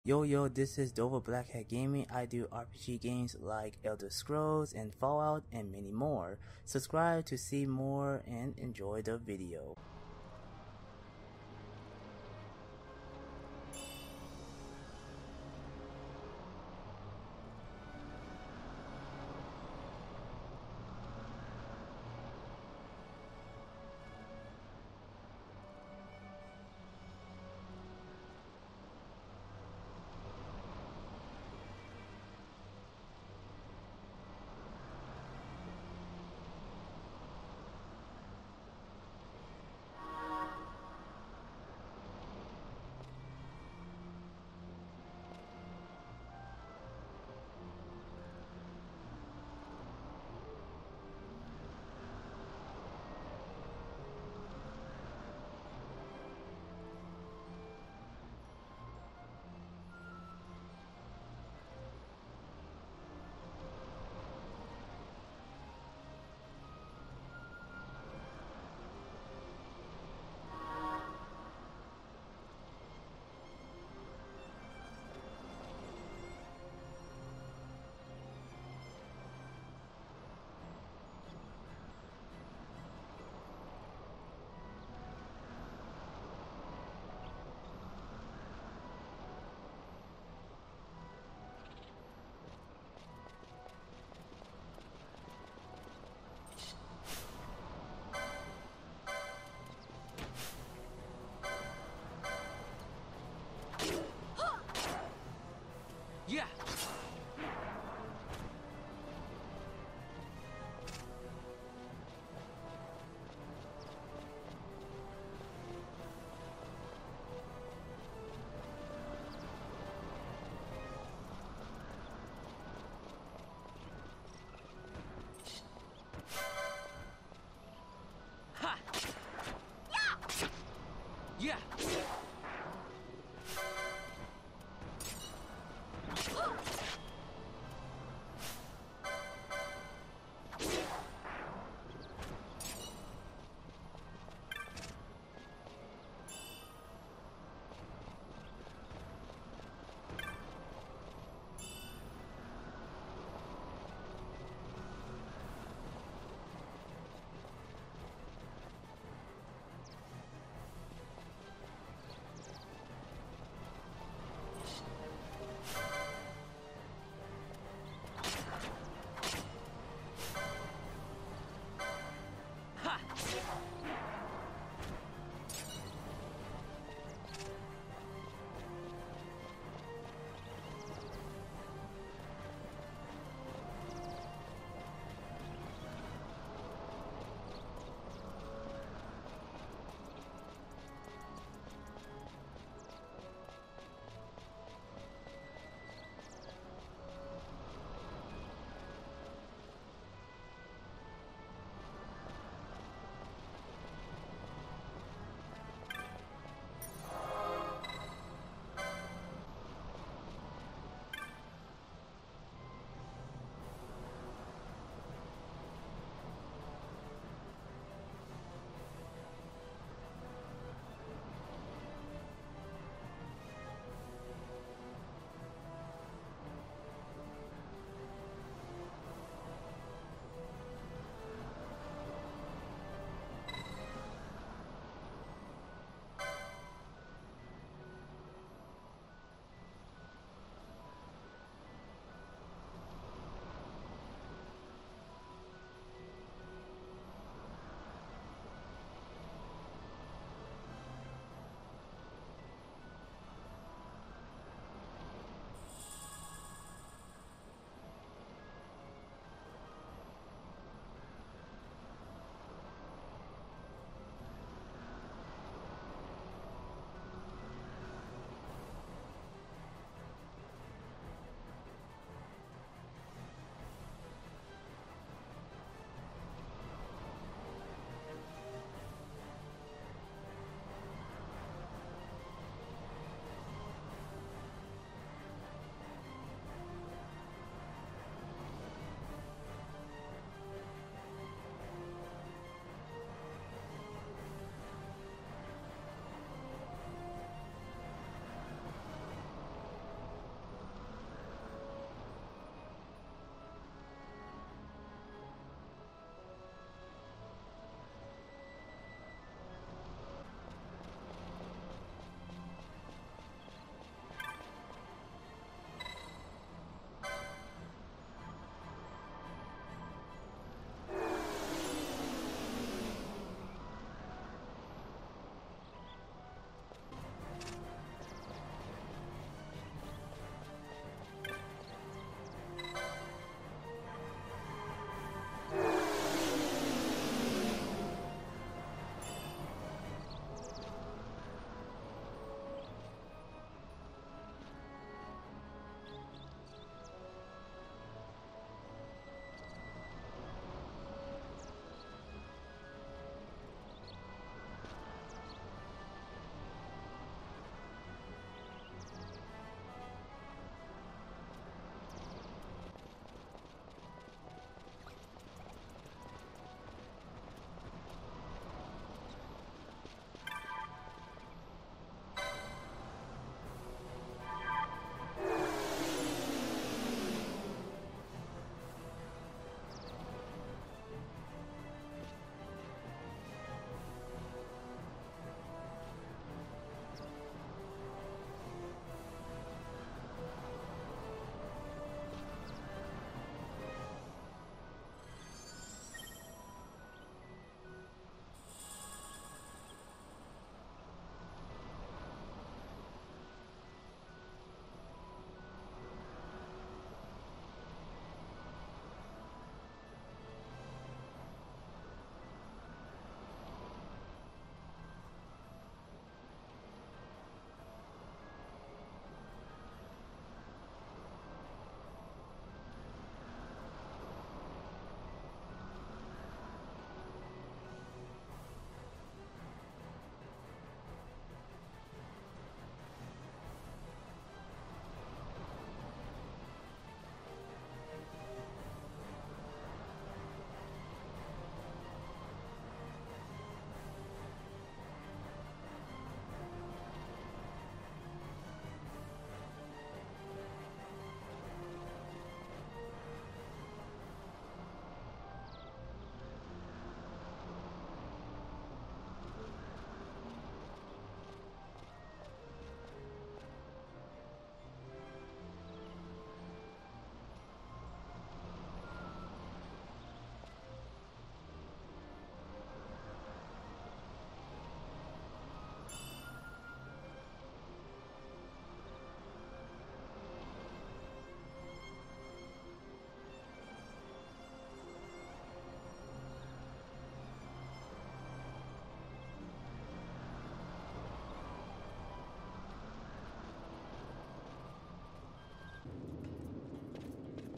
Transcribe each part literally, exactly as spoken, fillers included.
Yo yo, this is Dova Blackhat Gaming. I do R P G games like Elder Scrolls and Fallout and many more. Subscribe to see more and enjoy the video. Yeah. Ha. Yeah.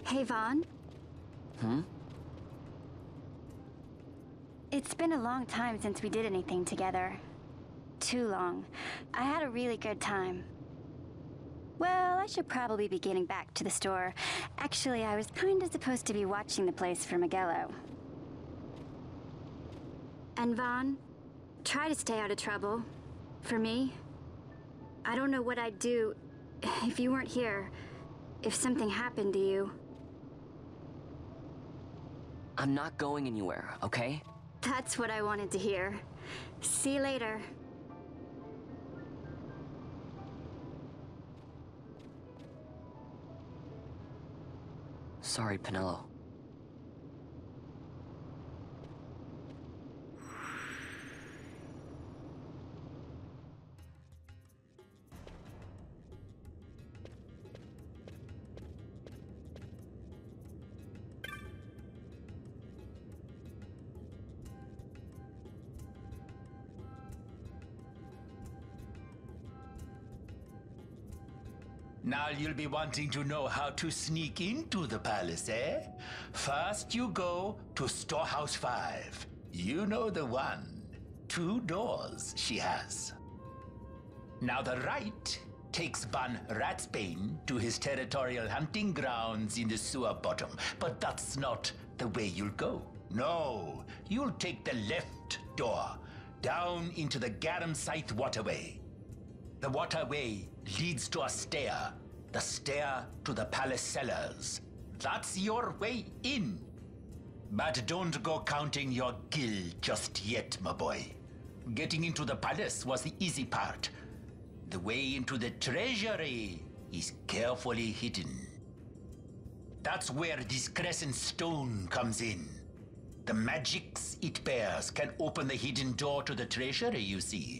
Hey, Vaughn. Hmm? It's been a long time since we did anything together. Too long. I had a really good time. Well, I should probably be getting back to the store. Actually, I was kinda supposed to be watching the place for Miguelo. And Vaughn, try to stay out of trouble. For me. I don't know what I'd do if you weren't here. If something happened to you. I'm not going anywhere, okay? That's what I wanted to hear. See you later. Sorry, Penelo. Now you'll be wanting to know how to sneak into the palace, eh? First you go to Storehouse five. You know the one. Two doors she has. Now the right takes Van Ratsbane to his territorial hunting grounds in the sewer bottom. But that's not the way you'll go. No, you'll take the left door, down into the Garum Scythe waterway. The waterway leads to a stair. The stair to the palace cellars. That's your way in. But don't go counting your gil just yet, my boy. Getting into the palace was the easy part. The way into the treasury is carefully hidden. That's where this crescent stone comes in. The magics it bears can open the hidden door to the treasury, you see.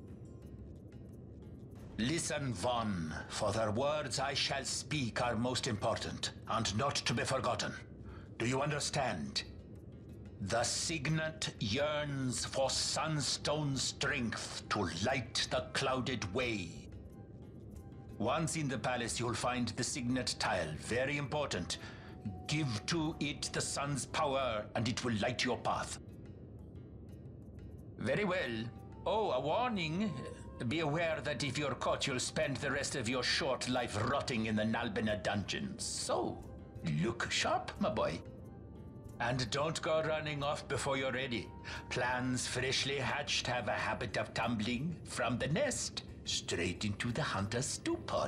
Listen, Vaughn, for the words I shall speak are most important, and not to be forgotten. Do you understand? The signet yearns for sunstone strength to light the clouded way. Once in the palace, you'll find the signet tile, very important. Give to it the sun's power, and it will light your path. Very well. Oh, a warning. Be aware that if you're caught, you'll spend the rest of your short life rotting in the Nalbina dungeons. So, look sharp, my boy. And don't go running off before you're ready. Plans freshly hatched have a habit of tumbling from the nest straight into the hunter's stew pot.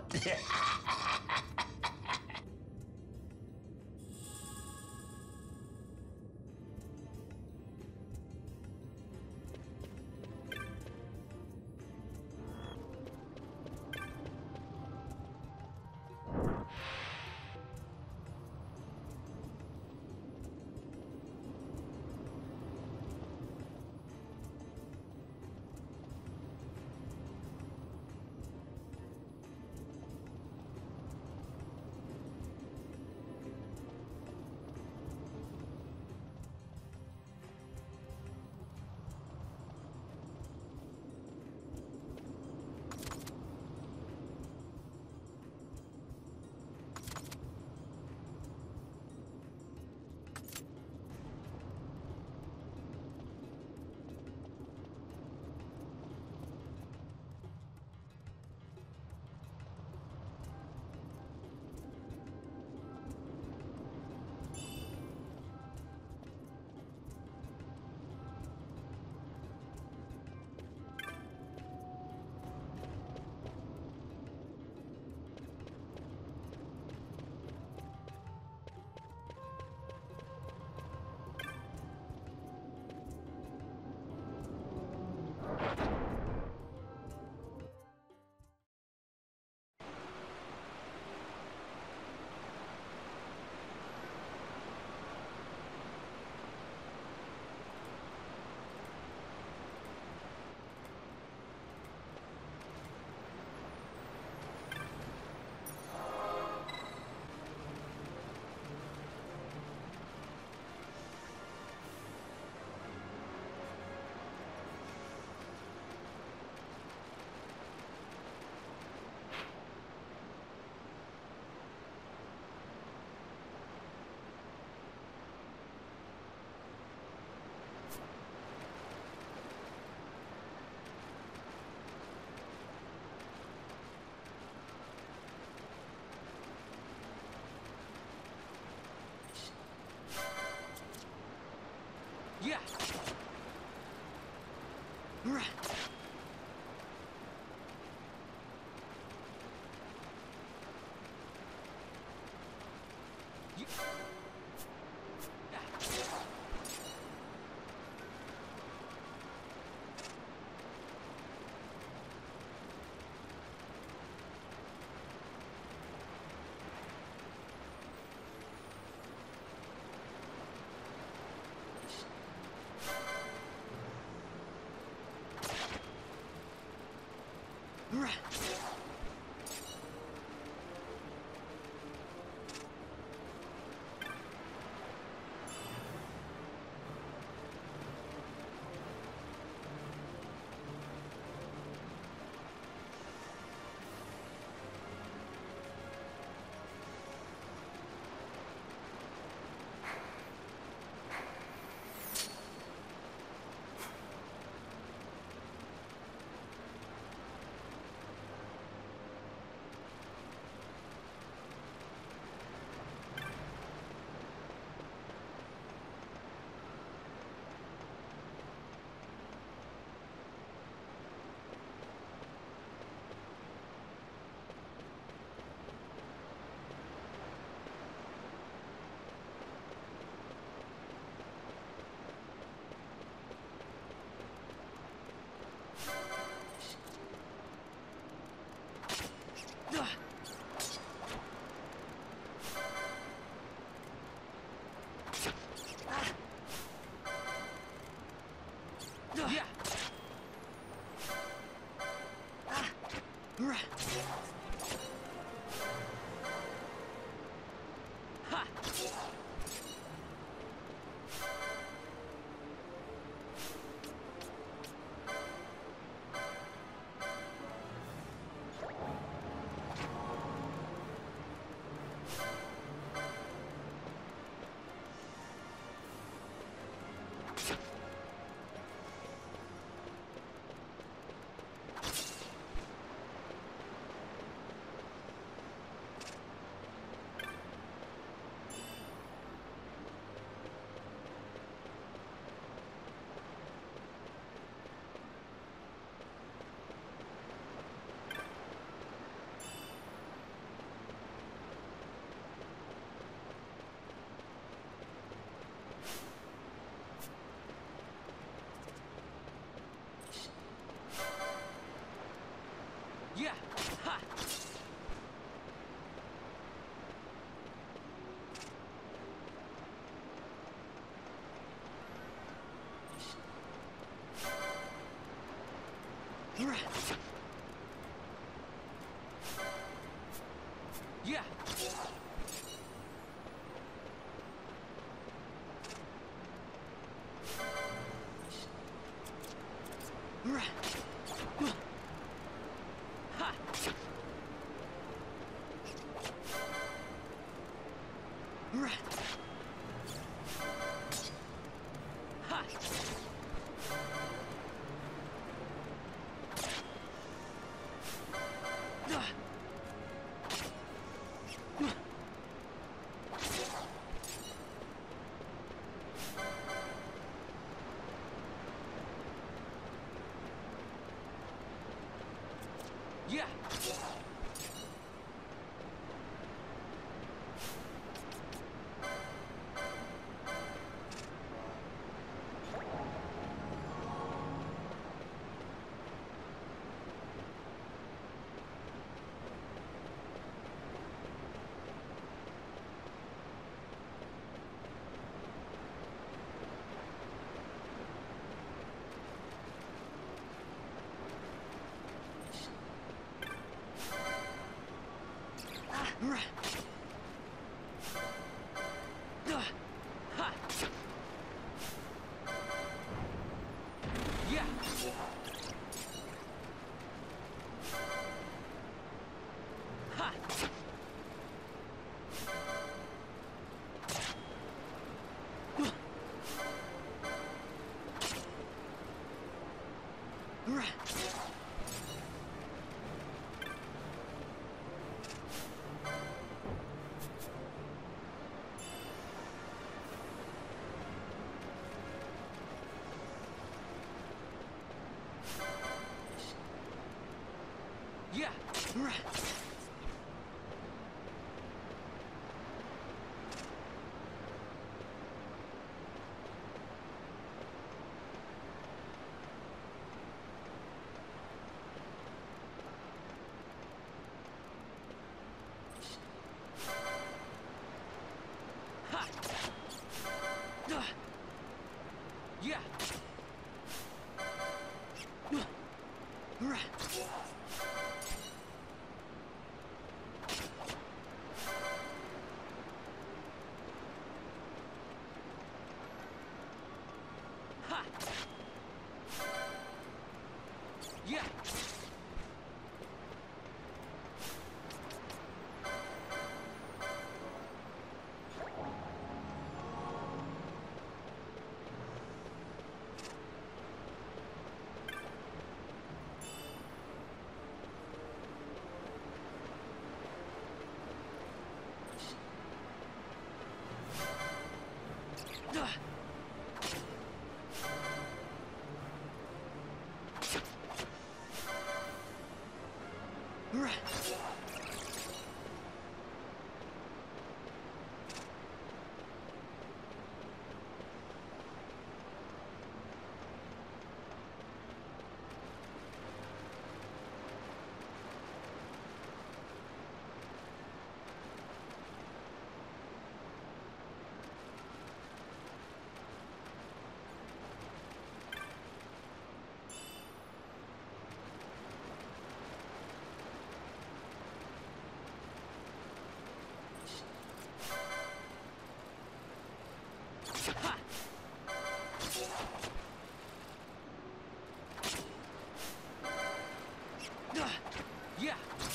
Yeah.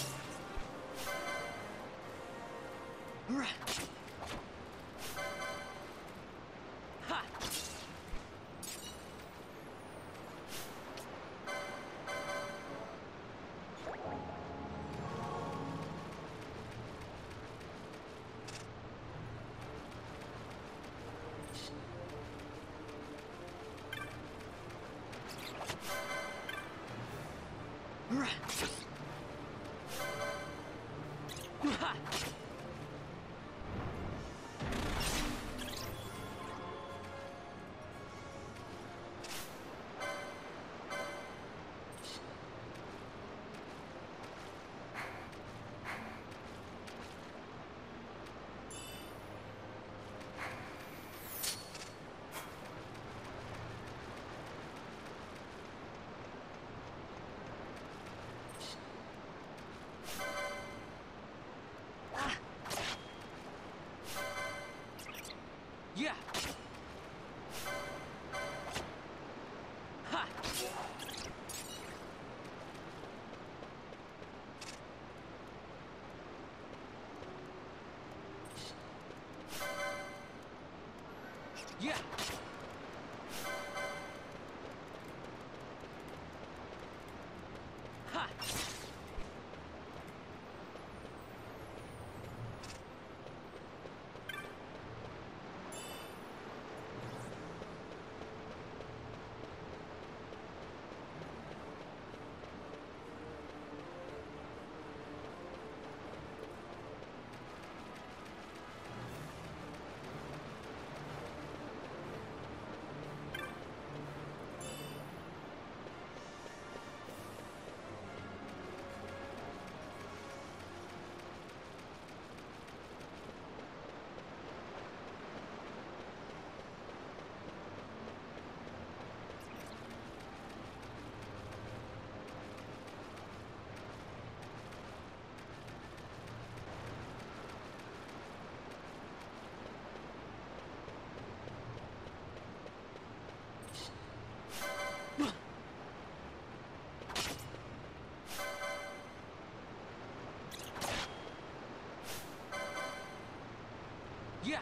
Right. Ha. Right. Ha. Yeah. Ha. Yeah. Ha. Yeah.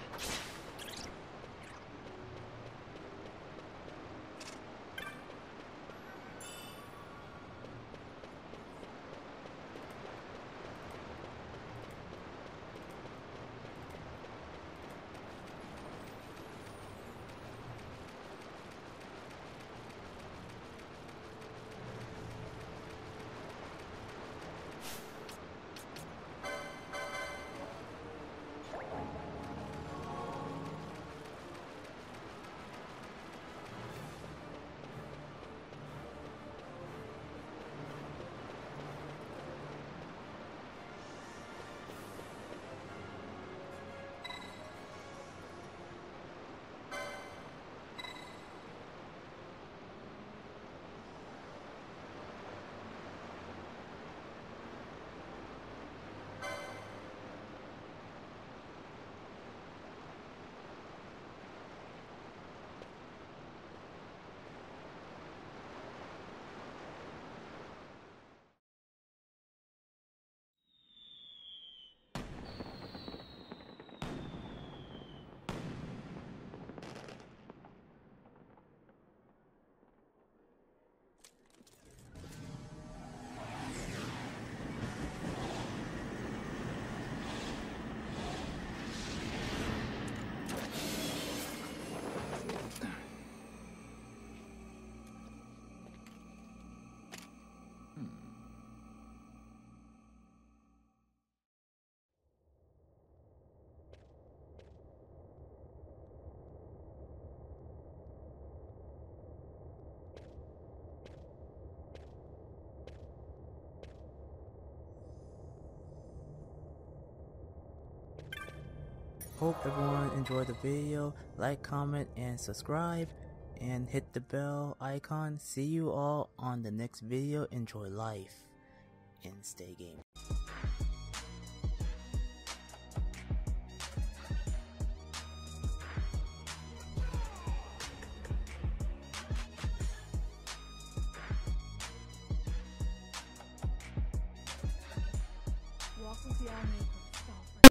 Hope everyone enjoyed the video. Like, comment, and subscribe. And hit the bell icon. See you all on the next video. Enjoy life and stay gaming.